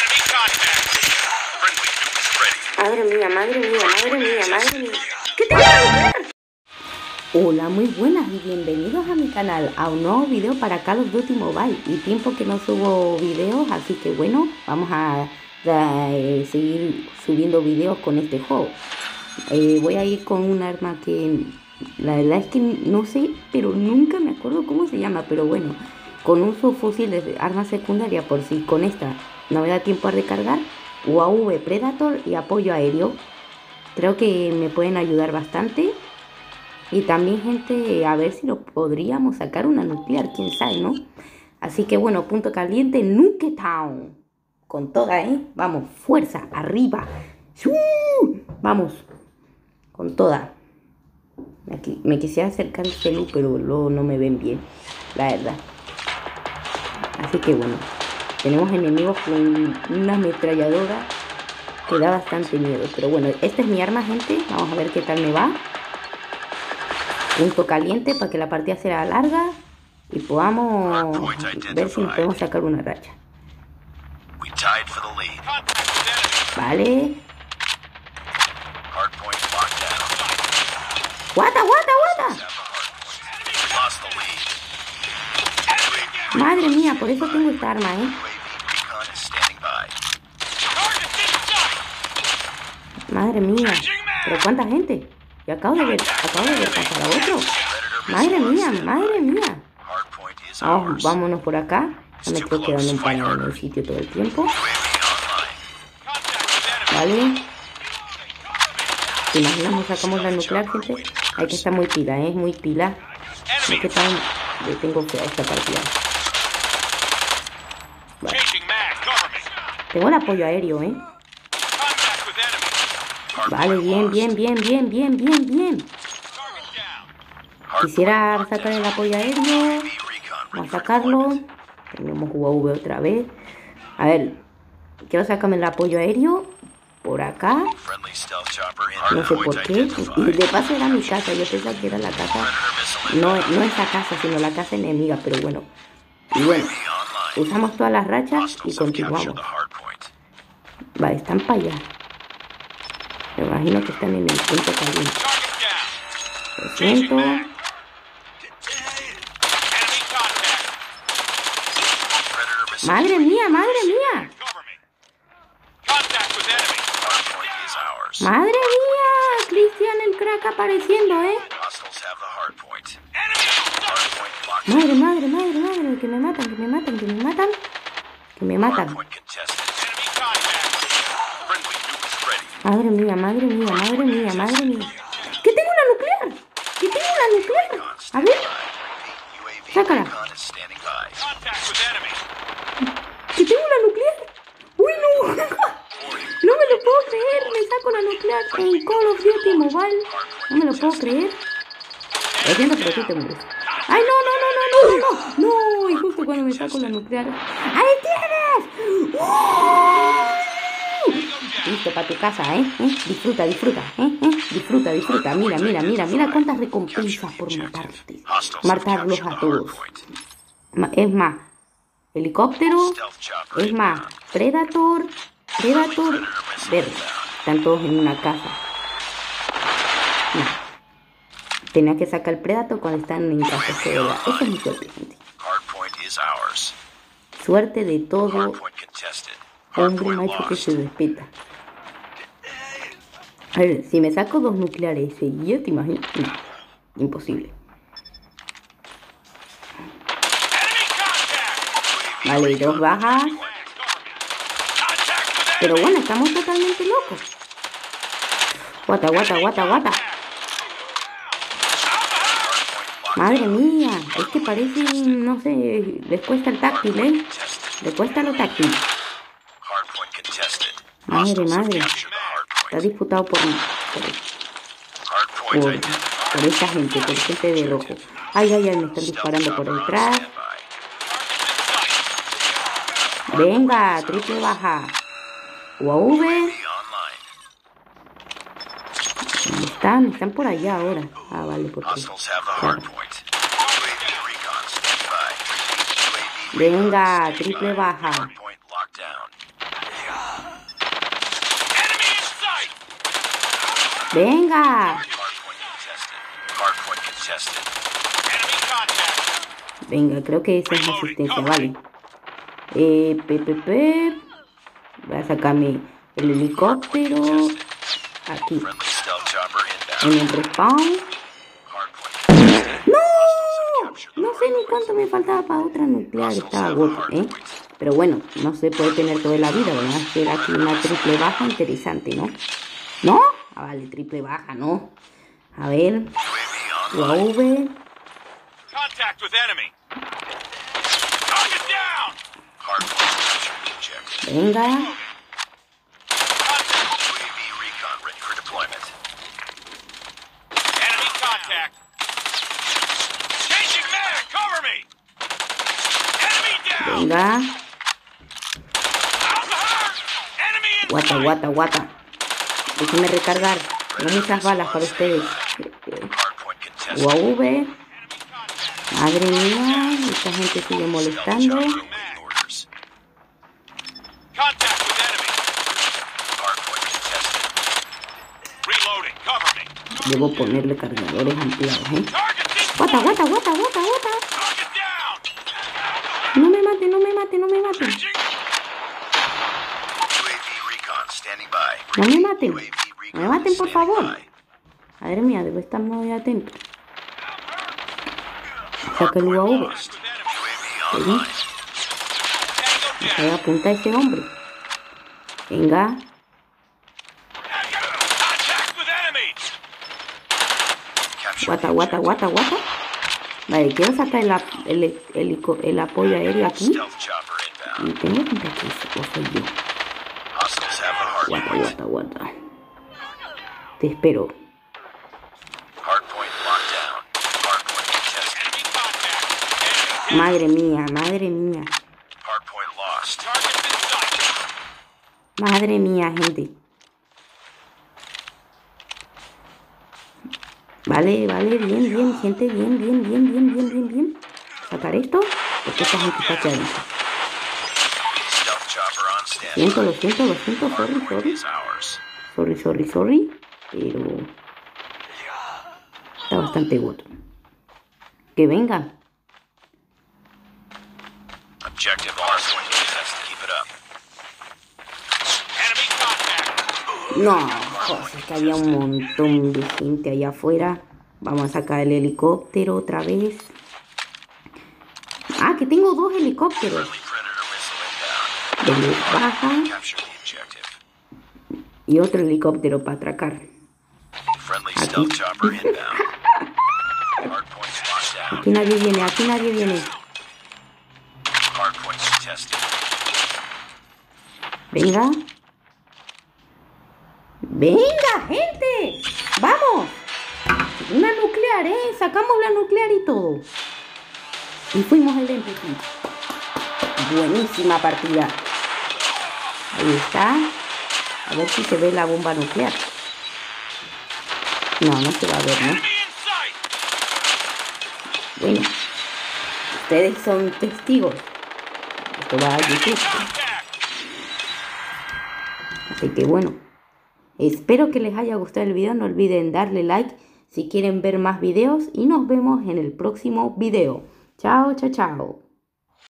Madre mía, madre mía, madre mía, madre mía. ¿Qué te voy a hacer? Hola, muy buenas y bienvenidos a mi canal, a un nuevo video para Call of Duty Mobile. Y tiempo que no subo videos, así que bueno, vamos a seguir subiendo videos con este juego. Voy a ir con un arma que la verdad es que no sé, pero nunca me acuerdo cómo se llama. Pero bueno, con un subfusil de arma secundaria, por si con esta no me da tiempo a recargar. UAV, Predator y apoyo aéreo. Creo que me pueden ayudar bastante. Y también, gente, a ver si lo podríamos sacar una nuclear, quién sabe, ¿no? Así que bueno, punto caliente, Nuketown. Con toda, ¿eh? Vamos, fuerza, arriba. Vamos, con toda. Aquí, me quisiera acercar el celu, pero luego no me ven bien, la verdad. Así que bueno, tenemos enemigos con una ametralladora que da bastante miedo. Pero bueno, esta es mi arma, gente. Vamos a ver qué tal me va. Punto caliente para que la partida sea larga y podamos ver si nos podemos sacar una racha. Vale. ¡Guata! Madre mía, por eso tengo esta arma, ¿eh? Madre mía. ¿Pero cuánta gente? Yo acabo de ver pasar a otro. Madre mía. Vámonos por acá. Ya me estoy quedando empanado en el sitio todo el tiempo. Vale. ¿Te imaginas? Nos sacamos la nuclear, gente. Hay que estar muy pila, ¿eh? Muy pila. Es que tan... Le tengo fea esta partida. Vale. Tengo el apoyo aéreo, ¿eh? Vale, bien. Quisiera sacar el apoyo aéreo. Vamos a sacarlo. Tenemos UAV otra vez. A ver, quiero sacarme el apoyo aéreo por acá. No sé por qué. Y de paso era mi casa. Yo pensaba que era la casa. No esta casa, sino la casa enemiga. Pero bueno. Y bueno, usamos todas las rachas y continuamos. Vale, están para allá. Me imagino que están en el punto caliente. Lo siento. ¡Madre mía! ¡Madre mía! Cristian el crack apareciendo, ¿eh? Madre. Que me matan. Madre mía. ¡Que tengo una nuclear! A ver. Sácala. ¡Que tengo una nuclear! ¡Uy, no! No me lo puedo creer. Me saco la nuclear en Call of Duty Mobile. No me lo puedo creer. Lo siento, pero sí te mueres. ¡Ay, no! No, y justo cuando me saco la nuclear. ¡Ahí tienes! Listo, para tu casa, ¿eh? Disfruta, Disfruta. Mira cuántas recompensas por matarlos a todos. Es más, helicóptero. Es más, Predator verde. Están todos en una casa. No. Tenía que sacar el Predator cuando están en casa. Esa es mi suerte, gente. Suerte de todo hombre macho que se respeta. A ver, si me saco 2 nucleares seguidos, ¿te imaginas? No, imposible. Vale, 2 bajas. Pero bueno, estamos totalmente locos. Guata. Madre mía, es que parece, no sé, les cuesta el táctil, ¿eh? Les cuesta lo táctil. Madre. Está disputado por esta gente, por gente de rojo. Ay, me están disparando por detrás. Venga, triple baja. UAV. Están por allá ahora. Ah, vale, porque... Claro. Venga, triple baja. Venga. Venga, creo que esa es asistencia, vale. Voy a sacarme el helicóptero. Aquí. En el respawn. ¡No! No sé ni cuánto me faltaba para otra nuclear. Estaba agota, ¿eh? Pero bueno, no se puede tener toda la vida. Vamos a hacer aquí una triple baja interesante, ¿no? ¿No? Ah, vale, triple baja, ¿no? A ver. UAV. Venga. Venga. Guata. Déjenme recargar. Tengo muchas balas para ustedes. UAV. Madre mía, esta gente sigue molestando. Debo ponerle cargadores ampliados, ¿eh? Guata. No me maten. No me maten, por favor. Madre mía, debo estar muy atento. Saca el UAV. Voy a apuntar a ese hombre. Venga. Guata. Vale, quiero sacar el apoyo aéreo aquí. Y tengo que ver que soy yo. Guata. Te espero. Madre mía. Madre mía, gente. Vale, bien, gente, bien. Sacar esto, porque esta gente está aquí adentro. Lo siento, sorry. Pero está bastante bueno. Que vengan. No, joder, es que había un montón de gente allá afuera. Vamos a sacar el helicóptero otra vez. Ah, que tengo 2 helicópteros. De baja. Y otro helicóptero para atracar. Aquí. Aquí nadie viene. Venga, gente. Vamos. Una nuclear, sacamos la nuclear y todo. Y fuimos el MVP. Buenísima partida. Ahí está. A ver si se ve la bomba nuclear. No se va a ver, ¿no? Bueno, ustedes son testigos. Esto va a YouTube. Así que bueno, espero que les haya gustado el video. No olviden darle like si quieren ver más videos. Y nos vemos en el próximo video. Chao.